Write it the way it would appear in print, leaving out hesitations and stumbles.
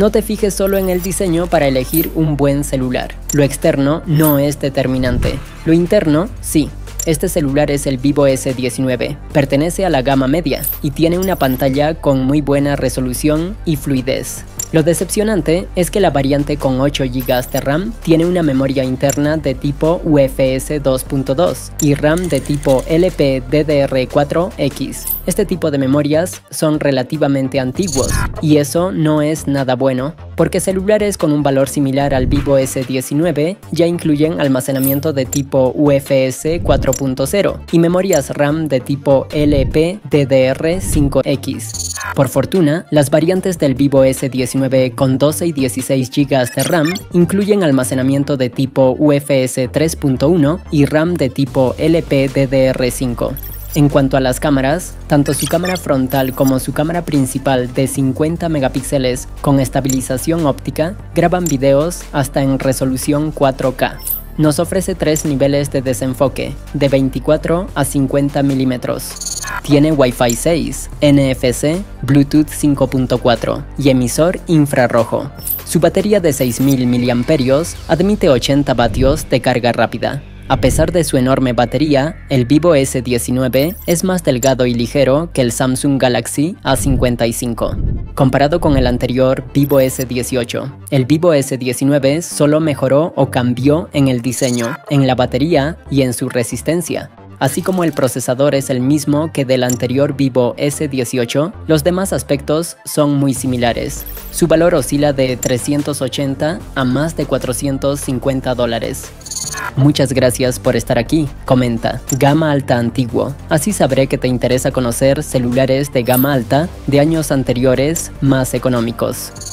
No te fijes solo en el diseño para elegir un buen celular. Lo externo no es determinante. Lo interno, sí. Este celular es el Vivo S19, pertenece a la gama media y tiene una pantalla con muy buena resolución y fluidez. Lo decepcionante es que la variante con 8 GB de RAM tiene una memoria interna de tipo UFS 2.2 y RAM de tipo LPDDR4X. Este tipo de memorias son relativamente antiguos y eso no es nada bueno, porque celulares con un valor similar al Vivo S19 ya incluyen almacenamiento de tipo UFS 4.0 y memorias RAM de tipo LPDDR5X. Por fortuna, las variantes del Vivo S19 con 12 y 16 GB de RAM incluyen almacenamiento de tipo UFS 3.1 y RAM de tipo LPDDR5. En cuanto a las cámaras, tanto su cámara frontal como su cámara principal de 50 megapíxeles con estabilización óptica graban videos hasta en resolución 4K. Nos ofrece 3 niveles de desenfoque, de 24 a 50 milímetros. Tiene Wi-Fi 6, NFC, Bluetooth 5.4 y emisor infrarrojo. Su batería de 6000 mAh admite 80 vatios de carga rápida. A pesar de su enorme batería, el Vivo S19 es más delgado y ligero que el Samsung Galaxy A55. Comparado con el anterior Vivo S18, el Vivo S19 solo mejoró o cambió en el diseño, en la batería y en su resistencia. Así como el procesador es el mismo que del anterior Vivo S18, los demás aspectos son muy similares. Su valor oscila de $380 a más de $450. Muchas gracias por estar aquí. Comenta, gama alta antiguo. Así sabré que te interesa conocer celulares de gama alta de años anteriores más económicos.